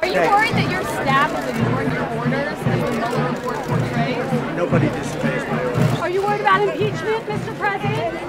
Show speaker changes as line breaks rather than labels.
Are you worried that your staff is ignoring your orders as the Mueller report portrays?
Nobody disobeys my orders.
Are you worried about impeachment, Mr. President?